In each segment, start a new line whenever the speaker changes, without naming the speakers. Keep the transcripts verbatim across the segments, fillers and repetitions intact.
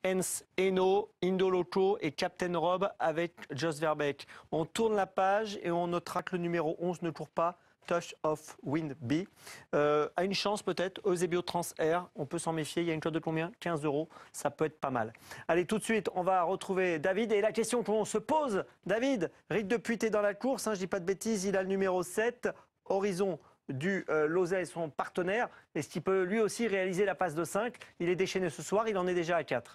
Hans Eno, Indoloco et Captain Rob avec Jos Verbeek. On tourne la page et on notera que le numéro onze ne court pas. Touch of Wind B. Euh, a une chance peut-être, Eusebio Trans Air, on peut s'en méfier. Il y a une cote de combien? quinze euros, ça peut être pas mal. Allez, tout de suite, on va retrouver David. Et la question qu'on se pose, David, Rick Depuis, t'es dans la course, hein, je dis pas de bêtises, il a le numéro sept, Horizon du euh, Lozay, son partenaire. Est-ce qu'il peut lui aussi réaliser la passe de cinq? Il est déchaîné ce soir, il en est déjà à quatre.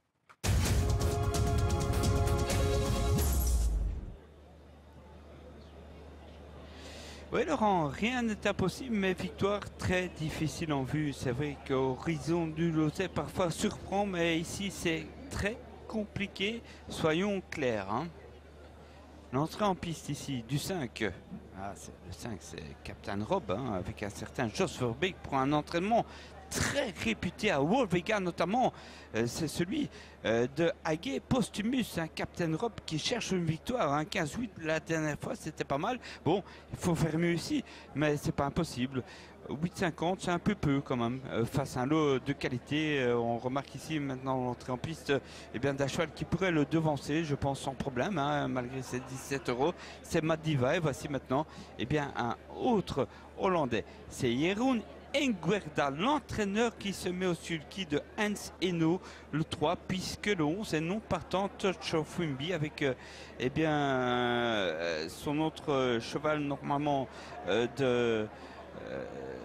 Oui Laurent, rien n'est impossible, mais victoire très difficile en vue. C'est vrai qu'Horizon du Lozay parfois surprend, mais ici c'est très compliqué, soyons clairs. Hein. L'entrée en piste ici du cinq, ah, le cinq c'est Captain Rob, hein, avec un certain Jos Verbeek pour un entraînement très réputé à Wolvega notamment, euh, c'est celui euh, de Haguet Posthumus, un hein, Captain Rob qui cherche une victoire, hein, quinze huit la dernière fois c'était pas mal, bon il faut faire mieux ici mais c'est pas impossible. huit cinquante c'est un peu peu quand même euh, face à un lot de qualité. Euh, on remarque ici maintenant l'entrée en piste euh, eh bien d'un cheval qui pourrait le devancer je pense sans problème, hein, malgré ses dix-sept euros, c'est Madiva. Et voici maintenant eh bien un autre Hollandais, c'est Jeroen Enguerda, l'entraîneur qui se met au sulky de Hans Eno, le trois, puisque le onze est non partant Touch of Wimby avec euh, eh bien, euh, son autre euh, cheval normalement euh, de... Euh,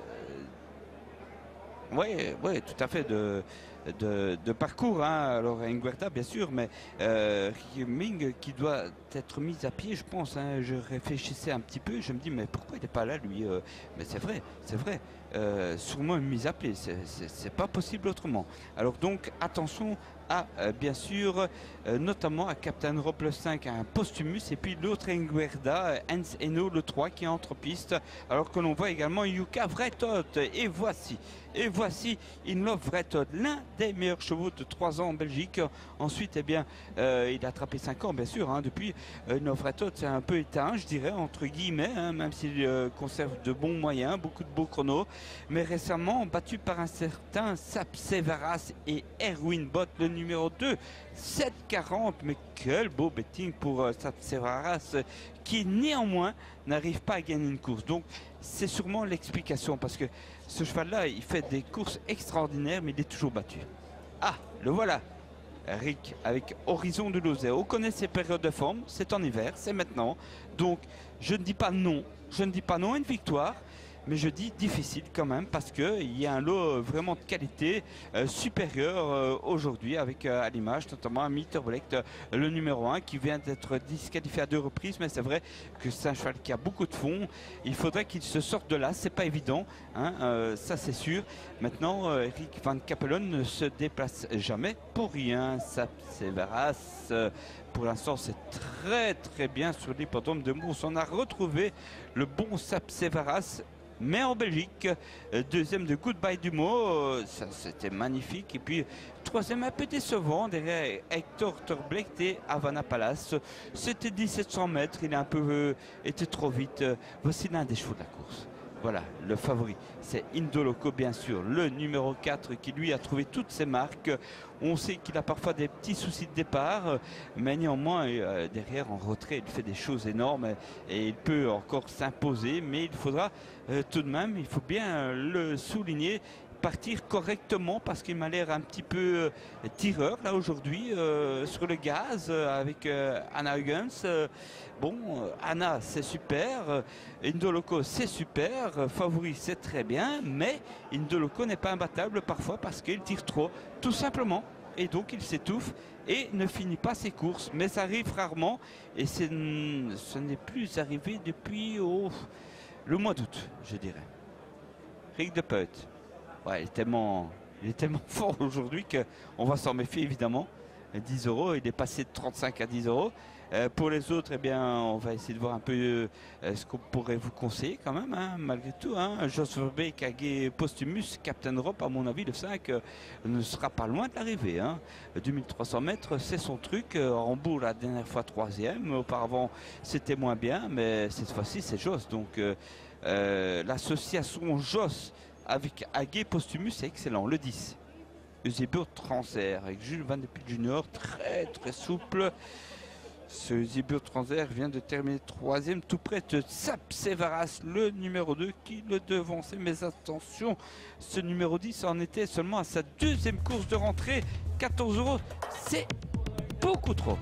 oui, ouais, tout à fait, de, de, de parcours. Hein. Alors, Enguerda, bien sûr, mais euh, Ming qui doit être mis à pied, je pense. Hein. Je réfléchissais un petit peu, je me dis, mais pourquoi il n'est pas là, lui euh, Mais c'est vrai, c'est vrai. Euh, sûrement une mise à pied, c'est pas possible autrement. Alors, donc, attention à, euh, bien sûr, euh, notamment à Captain Rob le cinq, un Posthumus, et puis l'autre Enguerda, Hans Eno le trois qui est entre pistes, alors que l'on voit également Yuka Vretot. Et voici, et voici Inlove Vretot, l'un des meilleurs chevaux de trois ans en Belgique. Ensuite, eh bien, euh, il a attrapé cinq ans, bien sûr, hein, depuis. Euh, Inlove Vretot, c'est un peu éteint, je dirais, entre guillemets, hein, même s'il euh, conserve de bons moyens, beaucoup de beaux chronos, mais récemment battu par un certain Sapsevaras et Erwin Bott, le numéro deux, sept quarante, mais quel beau betting pour euh, Sapsevaras, qui néanmoins n'arrive pas à gagner une course. Donc c'est sûrement l'explication, parce que ce cheval-là, il fait des courses extraordinaires, mais il est toujours battu. Ah, le voilà, Rick, avec Horizon du Lozay. On connaît ses périodes de forme, c'est en hiver, c'est maintenant. Donc je ne dis pas non, je ne dis pas non à une victoire, mais je dis difficile quand même, parce qu'il y a un lot vraiment de qualité euh, supérieure euh, aujourd'hui, avec euh, à l'image notamment un Mitterblect, euh, le numéro un, qui vient d'être disqualifié à deux reprises. Mais c'est vrai que c'est un cheval qui a beaucoup de fond, il faudrait qu'il se sorte de là, c'est pas évident, hein, euh, ça c'est sûr. Maintenant euh, Eric Van Capelon ne se déplace jamais pour rien. Sapsevaras, euh, pour l'instant c'est très très bien sur l'hippodrome de Mons. On a retrouvé le bon Sapsevaras, mais en Belgique. Deuxième de Goodbye Dumo, ça c'était magnifique. Et puis troisième un peu décevant derrière Hector Torblecht et Havana Palace. C'était dix-sept cents mètres, il a un peu euh, été trop vite. Voici l'un des chevaux de la course. Voilà, le favori, c'est Indoloco, bien sûr, le numéro quatre, qui lui a trouvé toutes ses marques. On sait qu'il a parfois des petits soucis de départ, mais néanmoins, euh, derrière, en retrait, il fait des choses énormes et il peut encore s'imposer. Mais il faudra euh, tout de même, il faut bien le souligner, partir correctement, parce qu'il m'a l'air un petit peu euh, tireur là aujourd'hui euh, sur le gaz euh, avec euh, Anna Huygens. Euh, bon, euh, Anna c'est super, euh, Indoloco c'est super, euh, favori c'est très bien, mais Indoloco n'est pas imbattable parfois parce qu'il tire trop, tout simplement. Et donc il s'étouffe et ne finit pas ses courses, mais ça arrive rarement, et ce n'est plus arrivé depuis oh, le mois d'août, je dirais. Rick Depuis. Ouais, il est tellement, il est tellement fort aujourd'hui qu'on va s'en méfier évidemment. dix euros, il est passé de trente-cinq à dix euros. Euh, pour les autres, eh bien, on va essayer de voir un peu euh, ce qu'on pourrait vous conseiller quand même, hein, malgré tout. Hein. Jos Verbeek, Haguet Posthumus, Captain Rob, à mon avis, le cinq euh, ne sera pas loin de l'arrivée. Hein. deux mille trois cents mètres, c'est son truc. Euh, Rambourg, la dernière fois, troisième. Auparavant, c'était moins bien, mais cette fois-ci, c'est Jos. Donc, euh, euh, l'association Jos avec Haguet Posthumus, c'est excellent, le dix. Eusebio Transer avec Jules Van de Putte Junior, très très souple. Ce Eusebio Transer vient de terminer troisième, tout près de Sapsevaras, le numéro deux, qui le devançait. Mais attention, ce numéro dix en était seulement à sa deuxième course de rentrée. quatorze euros, c'est beaucoup trop.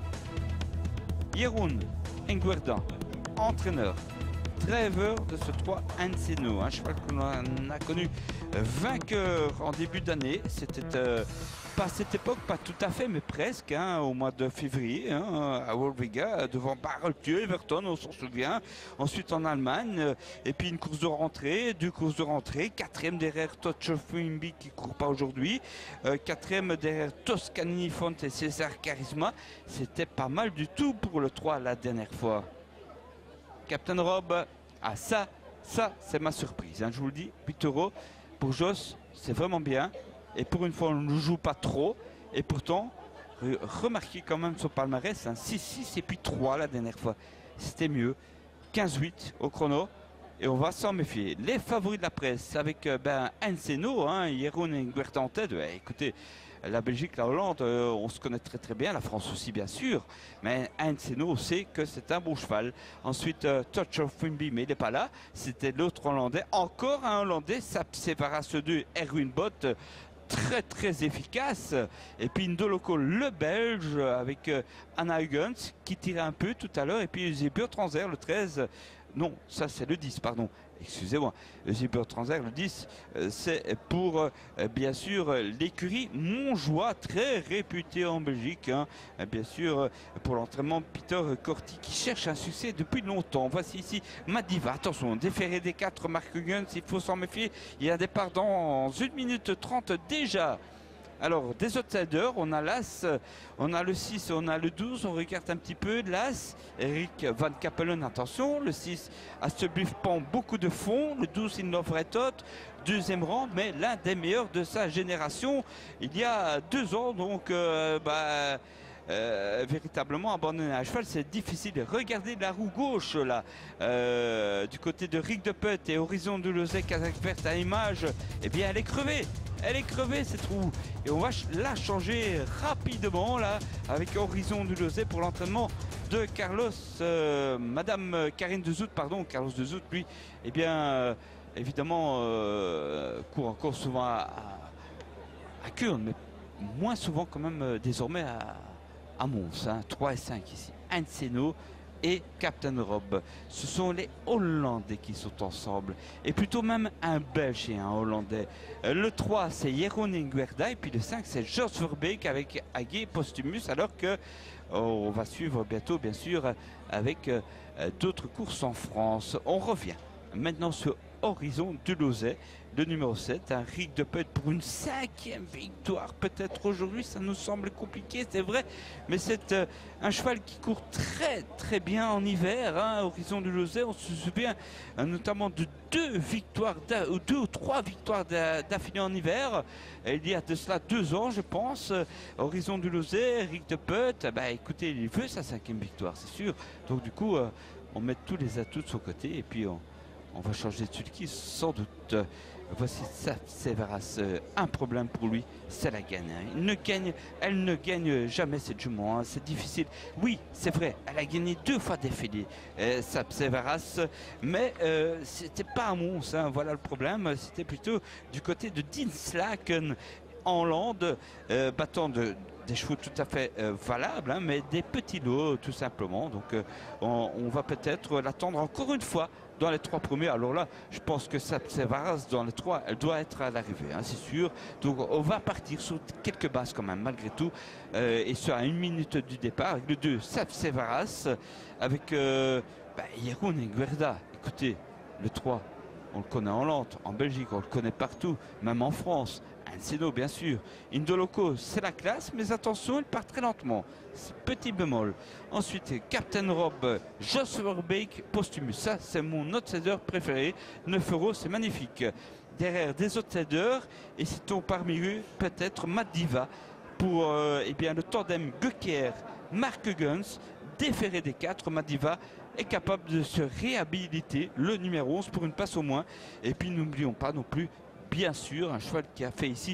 Jeroen Enguerdan, entraîneur, driver de ce trois Enceno, un cheval qu'on a connu vainqueur en début d'année. C'était euh, pas à cette époque, pas tout à fait, mais presque, hein, au mois de février, hein, à Wolvega, devant Barrel-Thieu, Everton, on s'en souvient. Ensuite en Allemagne, euh, et puis une course de rentrée, deux courses de rentrée, quatrième derrière Touch of Wimby qui ne court pas aujourd'hui, euh, quatrième derrière Toscani Fonte et César Charisma. C'était pas mal du tout pour le trois la dernière fois. Captain Rob, ah ça, ça c'est ma surprise, hein, je vous le dis, huit euros. Pour Joss, c'est vraiment bien. Et pour une fois, on ne joue pas trop. Et pourtant, re remarquez quand même son palmarès, hein, six six et puis trois la dernière fois. C'était mieux. quinze huit au chrono. Et on va s'en méfier. Les favoris de la presse avec euh, ben, Enceno, hein, Jeroen Enguerdan en tête. Ouais, écoutez, la Belgique, la Hollande, euh, on se connaît très très bien, la France aussi bien sûr. Mais Enceno, on sait que c'est un bon cheval. Ensuite, euh, Touch of Wimby, mais il n'est pas là. C'était l'autre Hollandais. Encore un Hollandais, Sapsevaras deux, Erwin Bott. Très très efficace. Et puis Indoloco le Belge avec euh, Anna Huygens qui tirait un peu tout à l'heure. Et puis Eusebio Transer le treize. Non, ça c'est le dix, pardon. Excusez-moi. Eusebio Transer le dix, euh, c'est pour euh, bien sûr l'écurie Montjoie, très réputée en Belgique. Hein. Bien sûr euh, pour l'entraînement Peter Corti qui cherche un succès depuis longtemps. Voici ici Madiva. Attention, déféré des quatre, Mark Huygens, il faut s'en méfier. Il y a un départ dans une minute trente déjà. Alors, des outsiders, on a l'As, on a le six, on a le douze, on regarde un petit peu l'As, Eric Van Capellen, attention, le six, Astebluff prend beaucoup de fond, le douze, Innovretot, deuxième rang, mais l'un des meilleurs de sa génération, il y a deux ans, donc, euh, bah, Euh, véritablement abandonner un cheval, c'est difficile. Regardez la roue gauche là, euh, du côté de Rick de Putte et Horizon de Lozay, Kazakh verte à image, eh bien elle est crevée, elle est crevée cette roue, et on va la changer rapidement là avec Horizon de Lozay pour l'entraînement de Carlos, euh, Madame Karine de Zout, pardon, Carlos de Zout, lui, eh bien euh, évidemment euh, court encore souvent à, à, à Kurn, mais moins souvent quand même euh, désormais à à Mons, hein, trois et cinq ici, Enceno et Captain Rob. Ce sont les Hollandais qui sont ensemble, et plutôt même un Belge et un Hollandais. Euh, le trois c'est Jeroen Enguerdan, et puis le cinq c'est Jos Verbeek avec Agé Postumus, alors que oh, on va suivre bientôt bien sûr avec euh, d'autres courses en France. On revient maintenant sur Horizon de Lozay, le numéro sept, un Rick de Putte pour une cinquième victoire. Peut-être aujourd'hui, ça nous semble compliqué, c'est vrai, mais c'est euh, un cheval qui court très très bien en hiver. Hein, Horizon de Lozay, on se souvient euh, notamment de deux victoires, ou deux ou trois victoires d'affilée en hiver. Il y a de cela deux ans, je pense. Horizon de Lozay, Rick de Putte, bah écoutez, il veut sa cinquième victoire, c'est sûr. Donc du coup, euh, on met tous les atouts de son côté, et puis on On va changer de sulky sans doute. Voici Sapsevaras, euh, un problème pour lui, c'est la gagne. Hein. Il ne gagne, elle ne gagne jamais cette jument, hein. C'est difficile. Oui, c'est vrai, elle a gagné deux fois d'affilée, euh, Sapsevaras, mais euh, c'était pas à Mons, hein. Voilà le problème. C'était plutôt du côté de Dinslaken en Hollande, euh, battant de des chevaux tout à fait euh, valables, hein, mais des petits lots tout simplement. Donc euh, on, on va peut-être l'attendre encore une fois dans les trois premiers. Alors là, je pense que Sapsevaras dans les trois, elle doit être à l'arrivée, hein, c'est sûr. Donc on va partir sur quelques bases quand même, malgré tout. Euh, et sur à une minute du départ, avec le deux, Sapsevaras, avec euh, bah, Jeroen Enguerdan. Écoutez, le trois, on le connaît en Hollande, en Belgique, on le connaît partout, même en France. Enceno, bien sûr. Indoloco, c'est la classe, mais attention, il part très lentement. Petit bémol. Ensuite, Captain Rob, Jos Verbeek, Postumus. Ça, c'est mon outsider préféré. neuf euros, c'est magnifique. Derrière des outsiders, et citons parmi eux peut-être Madiva pour euh, eh bien, le tandem Guequier, Mark Huygens, déféré des quatre. Madiva est capable de se réhabiliter, le numéro onze, pour une place au moins. Et puis, n'oublions pas non plus, bien sûr, un cheval qui a fait ici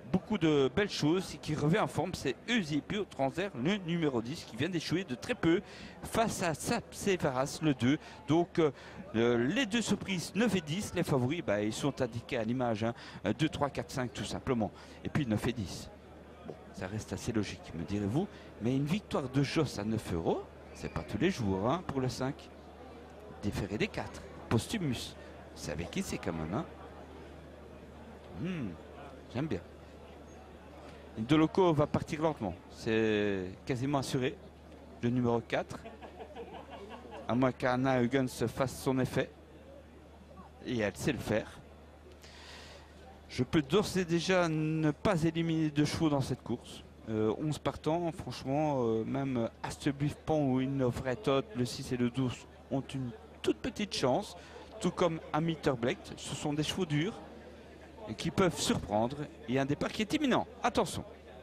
beaucoup de belles choses et qui revient en forme, c'est Eusebio Transer, le numéro dix, qui vient d'échouer de très peu face à Sapsevaras, le deux. Donc euh, les deux surprises neuf et dix, les favoris, bah, ils sont indiqués à l'image, hein, deux, trois, quatre, cinq tout simplement. Et puis neuf et dix. Bon, ça reste assez logique, me direz-vous. Mais une victoire de Joss à neuf euros, c'est pas tous les jours hein, pour le cinq. Déféré des quatre. Postumus. Vous savez qui c'est quand même, hein? hmm, J'aime bien. Indoloco va partir lentement. C'est quasiment assuré. Le numéro quatre. À moins qu'Anna Huygens fasse son effet. Et elle sait le faire. Je peux d'ores et déjà ne pas éliminer de chevaux dans cette course. Euh, onze partants, franchement, euh, même Astebluffpan ou Innovretot, le six et le douze, ont une toute petite chance. Tout comme Amitterblecht, ce sont des chevaux durs et qui peuvent surprendre. Et un départ qui est imminent. Attention.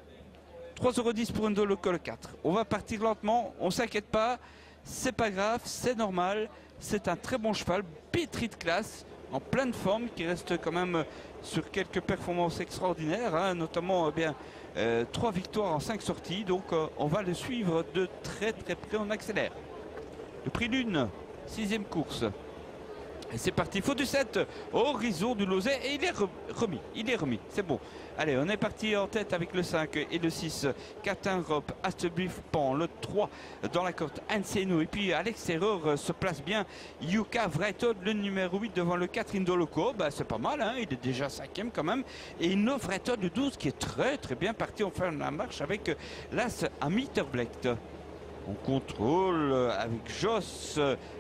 trois euros dix pour Indoloco le quatre. On va partir lentement, on ne s'inquiète pas. C'est pas grave, c'est normal. C'est un très bon cheval, pétri de classe, en pleine forme, qui reste quand même sur quelques performances extraordinaires, hein, notamment eh bien euh, trois victoires en cinq sorties. Donc euh, on va le suivre de très très près, on accélère. Le prix Lune, sixième course. Et c'est parti, faut du sept, Horizon du Lauzet, et il est remis, il est remis, c'est bon. Allez, on est parti en tête avec le cinq et le six, Captain Rob, Astebluffpan, le trois dans la cote, Anseno, et puis à l'extérieur se place bien Yuka Vreitod, le numéro huit devant le quatre Indoloco, bah, c'est pas mal, hein, il est déjà cinquième quand même, et Inno Vreitod le douze qui est très très bien parti, on fait la marche avec l'As Amitterblecht. On contrôle avec Joss,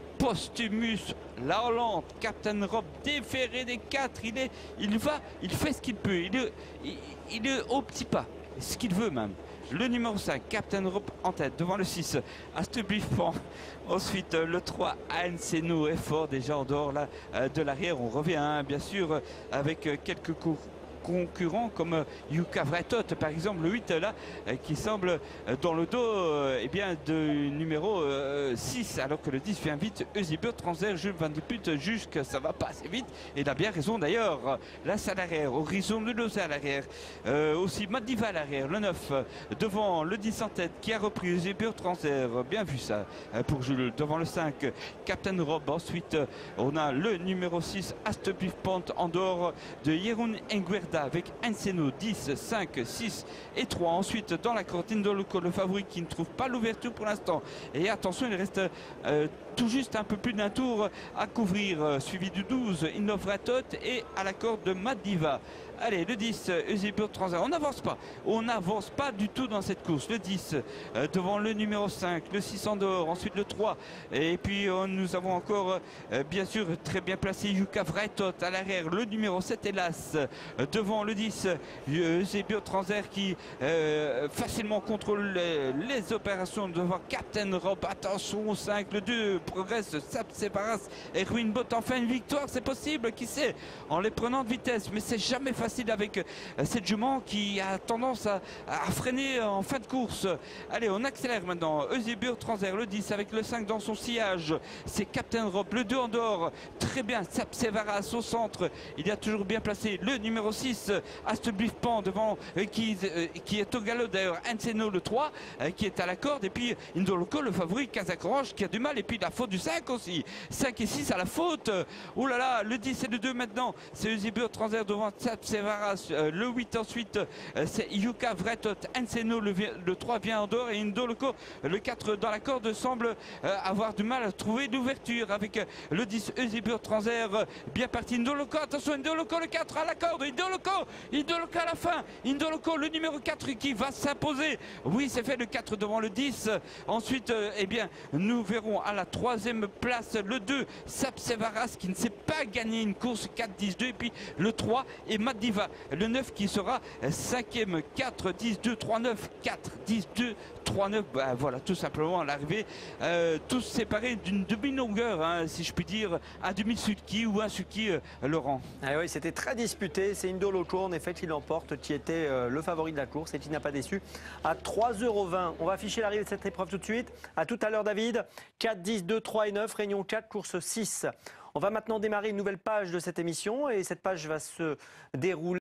Postumus, la Hollande, Captain Rob, déféré des quatre. Il, est, il va, il fait ce qu'il peut. Il est, il, il est au petit pas, ce qu'il veut même. Le numéro cinq, Captain Rob en tête, devant le six, Astebluffpan. Ensuite, le trois, Anseno est fort déjà en dehors là, de l'arrière. On revient hein, bien sûr avec quelques cours concurrents comme Yuka Vretot par exemple, le huit là qui semble dans le dos euh, eh bien, de numéro euh, six, alors que le dix vient vite. Eusebio Transer, Jules Van de Put juge que ça va pas assez vite, et il a bien raison d'ailleurs. Là c'est à l'arrière, Horizon de Lauzet à l'arrière, euh, aussi Madiva à l'arrière, le neuf devant le dix en tête qui a repris Eusebio Transer, bien vu ça pour Jules, devant le cinq Captain Rob. Ensuite on a le numéro six Astebluffpan en dehors de Jeroen Enguerda avec Anseno, dix, cinq, six et trois. Ensuite dans la course Indoloco, le favori qui ne trouve pas l'ouverture pour l'instant, et attention il reste euh, tout juste un peu plus d'un tour à couvrir, euh, suivi du douze Innovretot et à la corde de Madiva. Allez, le dix, Eusebio Transer, on n'avance pas, on n'avance pas du tout dans cette course. Le dix euh, devant le numéro cinq, le six en dehors, ensuite le trois, et puis euh, nous avons encore euh, bien sûr très bien placé Yuka Vretot à l'arrière, le numéro sept hélas, euh, devant le dix, Eusebio Transer qui euh, facilement contrôle les, les opérations devant Captain Rob. Attention au cinq, le deux progresse, Sapsevaras et Ruinbot, enfin une victoire, c'est possible, qui sait, en les prenant de vitesse, mais c'est jamais facile avec euh, cette jument qui a tendance à, à freiner en fin de course. Allez, on accélère maintenant. Eusebio Transer, le dix avec le cinq dans son sillage, c'est Captain Rob, le deux en dehors, très bien, Sapsevaras au centre, il y a toujours bien placé le numéro six, Astebluffpan devant, euh, qui, euh, qui est au galop d'ailleurs, Anseno le trois, euh, qui est à la corde, et puis Indoloco le favori, Kazakh Orange qui a du mal, et puis la faute du cinq aussi, cinq et six à la faute. Oh là là, le dix et le deux maintenant, c'est Eusebio Transer devant Sapsevaras. Euh, le huit ensuite euh, c'est Yuka Vretot, Anseno le, le trois vient en dehors, et Indoloco le quatre dans la corde semble euh, avoir du mal à trouver l'ouverture avec euh, le dix Eusebio Transer, euh, bien parti. Indoloco, attention, Indoloco le quatre à la corde, Indoloco, Indoloco à la fin, Indoloco le numéro quatre qui va s'imposer. Oui, c'est fait, le quatre devant le dix. Ensuite euh, eh bien nous verrons à la troisième place le deux Sapsevaras qui ne sait pas gagner une course, quatre dix deux, et puis le trois et Madiva le neuf qui sera cinquième, quatre dix deux trois neuf, quatre dix deux trois neuf. Ben voilà, tout simplement à l'arrivée, euh, tous séparés d'une demi-longueur, hein, si je puis dire, un demi-sulky ou un sulky, euh, Laurent.
Ah oui, c'était très disputé. C'est Indoloco en effet qui l'emporte, qui était euh, le favori de la course et qui n'a pas déçu à trois euros vingt. On va afficher l'arrivée de cette épreuve tout de suite. À tout à l'heure, David. quatre dix deux trois et neuf, réunion quatre, course six. On va maintenant démarrer une nouvelle page de cette émission, et cette page va se dérouler